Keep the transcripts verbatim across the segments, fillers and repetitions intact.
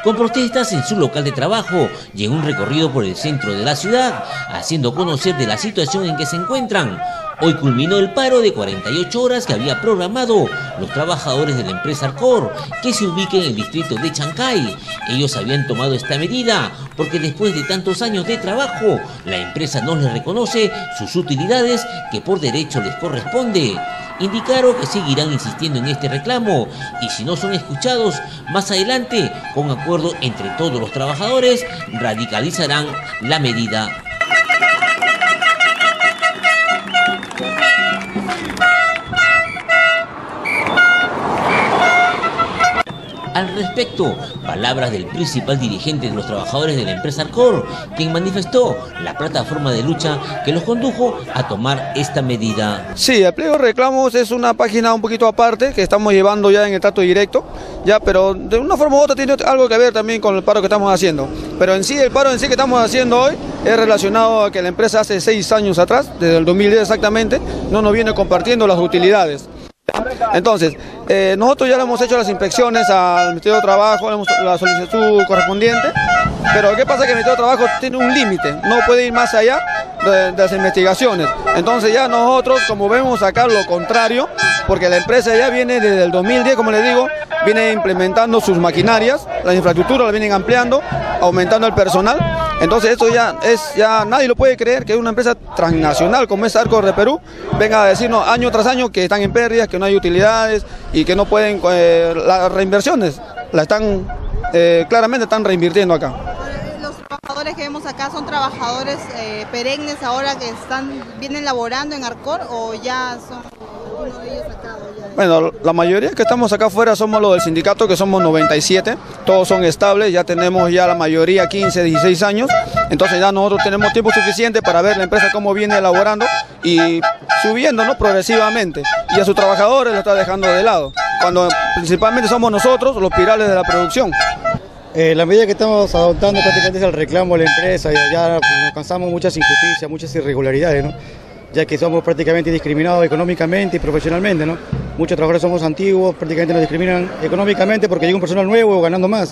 con protestas en su local de trabajo y en un recorrido por el centro de la ciudad, haciendo conocer de la situación en que se encuentran. Hoy culminó el paro de cuarenta y ocho horas que había programado los trabajadores de la empresa Arcor, que se ubica en el distrito de Chancay. Ellos habían tomado esta medida porque después de tantos años de trabajo, la empresa no les reconoce sus utilidades que por derecho les corresponde. Indicaron que seguirán insistiendo en este reclamo y si no son escuchados, más adelante, con acuerdo entre todos los trabajadores, radicalizarán la medida. Al respecto, palabras del principal dirigente de los trabajadores de la empresa Arcor, quien manifestó la plataforma de lucha que los condujo a tomar esta medida. Sí, el pliego de reclamos es una página un poquito aparte que estamos llevando ya en el trato directo, ya, pero de una forma u otra tiene algo que ver también con el paro que estamos haciendo. Pero en sí, el paro en sí que estamos haciendo hoy es relacionado a que la empresa hace seis años atrás, desde el dos mil diez exactamente, no nos viene compartiendo las utilidades. Entonces, eh, nosotros ya le hemos hecho las inspecciones al Ministerio de Trabajo, le hemos la solicitud correspondiente, pero ¿qué pasa? Que el Ministerio de Trabajo tiene un límite, no puede ir más allá de, de las investigaciones. Entonces ya nosotros, como vemos acá, lo contrario, porque la empresa ya viene desde el dos mil diez, como les digo, viene implementando sus maquinarias, la infraestructura la vienen ampliando, aumentando el personal. Entonces esto ya es, ya nadie lo puede creer que una empresa transnacional como es Arcor de Perú venga a decirnos año tras año que están en pérdidas, que no hay utilidades y que no pueden, eh, las reinversiones la están, eh, claramente están reinvirtiendo acá. Los trabajadores que vemos acá son trabajadores eh, perennes ahora que están, vienen laborando en Arcor o ya son algunos de ellos acá. Bueno, la mayoría que estamos acá afuera somos los del sindicato, que somos noventa y siete, todos son estables, ya tenemos ya la mayoría quince, dieciséis años, entonces ya nosotros tenemos tiempo suficiente para ver la empresa cómo viene elaborando y subiendo, ¿no?, progresivamente, y a sus trabajadores lo está dejando de lado, cuando principalmente somos nosotros los pilares de la producción. Eh, la medida que estamos adoptando prácticamente es el reclamo de la empresa, y ya nos cansamos muchas injusticias, muchas irregularidades, ¿no?, ya que somos prácticamente discriminados económicamente y profesionalmente, ¿no? Muchos trabajadores somos antiguos, prácticamente nos discriminan económicamente porque llega un personal nuevo ganando más.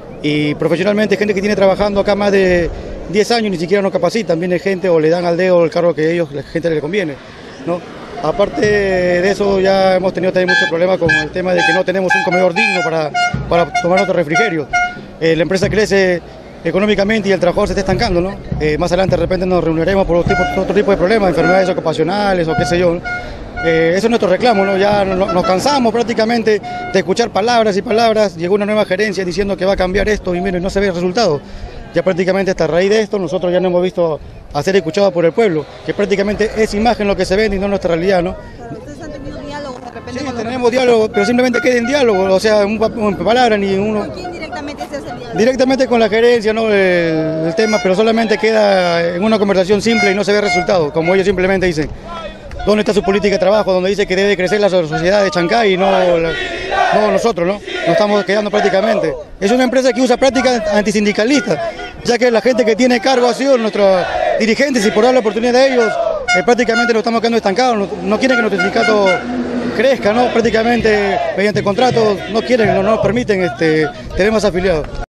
Y profesionalmente gente que tiene trabajando acá más de diez años ni siquiera nos capacitan, viene gente o le dan al dedo el cargo que a ellos, la gente le conviene, ¿no? Aparte de eso ya hemos tenido también muchos problemas con el tema de que no tenemos un comedor digno para, para tomar nuestros refrigerios. Eh, la empresa crece económicamente y el trabajador se está estancando, ¿no? Eh, más adelante de repente nos reuniremos por otro tipo, otro tipo de problemas, enfermedades ocupacionales o qué sé yo, ¿no? Eh, eso es nuestro reclamo, ¿no? Ya no, nos cansamos prácticamente de escuchar palabras y palabras. Llegó una nueva gerencia diciendo que va a cambiar esto y miren, no se ve el resultado. Ya prácticamente hasta a raíz de esto nosotros ya no hemos visto a ser escuchados por el pueblo, que prácticamente es imagen lo que se vende y no nuestra realidad, ¿no? ¿Ustedes han tenido diálogo de repente? Sí, tenemos diálogo, pero simplemente queda en diálogo, o sea, un, un palabra ni uno... ¿Con quién directamente se hace el diálogo? Directamente con la gerencia, ¿no?, el, el tema, pero solamente queda en una conversación simple y no se ve resultado, como ellos simplemente dicen. ¿Dónde está su política de trabajo? Donde dice que debe crecer la sociedad de Chancay y no, la, no nosotros, ¿no? Nos estamos quedando prácticamente. Es una empresa que usa prácticas antisindicalistas, ya que la gente que tiene cargo ha sido nuestros dirigentes y por dar la oportunidad de ellos, eh, prácticamente nos estamos quedando estancados, no, no quieren que nuestro sindicato crezca, ¿no? Prácticamente mediante contratos no quieren, no, no nos permiten este, tener más afiliados.